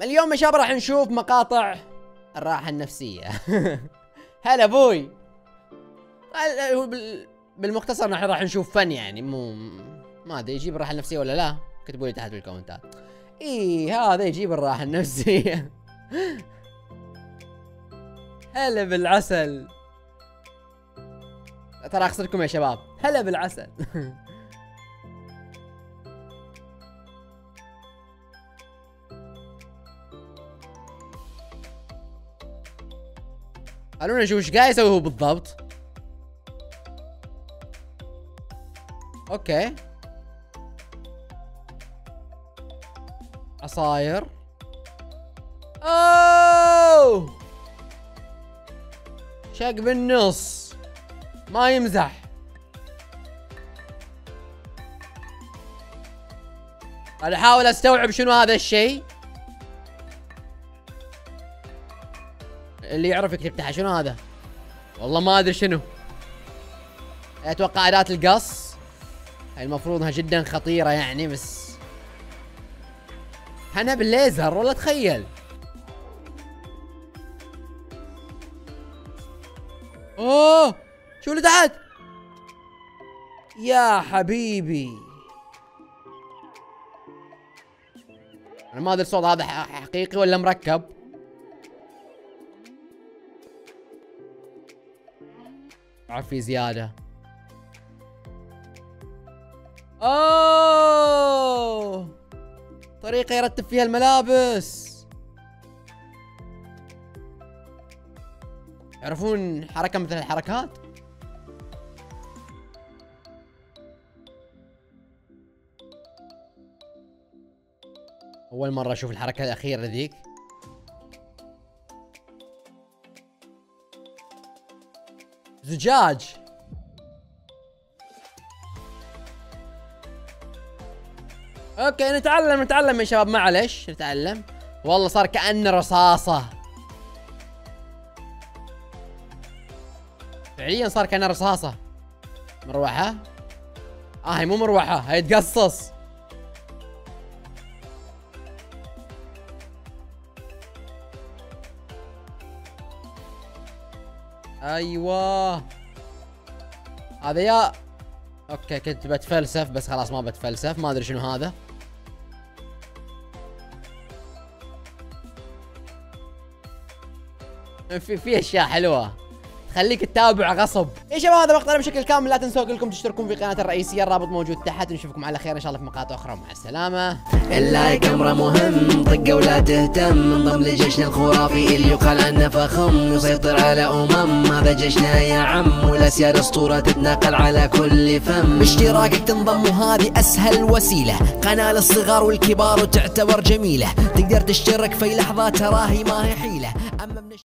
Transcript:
اليوم يا شباب راح نشوف مقاطع الراحة النفسية. هلا ابوي. بالمختصر نحن راح نشوف فن يعني، مو ما ادري يجيب الراحة النفسية ولا لا، كتبوا لي تحت بالكومنتات. اي هذا يجيب الراحة النفسية. هلا بالعسل. ترى اخسركم يا شباب. هلا بالعسل. خلونا نشوف ايش قاعد يسوي هو بالضبط. اوكي عصاير. اوه شق بالنص، ما يمزح. انا احاول استوعب شنو هذا الشيء. اللي يعرف يكتب تحت شنو هذا. والله ما ادري شنو. اتوقع اداة القص. هاي المفروض انها جدا خطيرة يعني، بس انا بالليزر والله تخيل. اوه شو اللي تحت يا حبيبي. انا ما ادري الصوت هذا حقيقي ولا مركب. عفي زيادة. اوه طريقة يرتب فيها الملابس. يعرفون حركة مثل الحركات. أول مرة أشوف الحركة الأخيرة ذيك. زجاج. اوكي نتعلم يا شباب، معلش نتعلم. والله صار كأنه رصاصة. فعليا صار كأنه رصاصة. مروحة. هاي مو مروحة، هاي تقصص. ايوه هذا يا اوكي. كنت بتفلسف بس خلاص ما بتفلسف. ما ادري شنو هذا. في اشياء حلوه تخليك تتابع غصب. يا شباب هذا مقطعنا بشكل كامل. لا تنسوا كلكم تشتركون في قناتي الرئيسيه، الرابط موجود تحت. نشوفكم على خير ان شاء الله في مقاطع اخرى. مع السلامه. اللايك امره مهم، طقه ولا تهتم. انضم لجيشنا الخرافي اللي يقال عنه فخم، يسيطر على هذا جيشنا يا عم، والاسياد اسطوره تتناقل على كل فم. باشتراكك تنضم وهذه اسهل وسيله، قناه للصغار والكبار وتعتبر جميله. تقدر تشترك في لحظه تراهي ما هي حيله. اما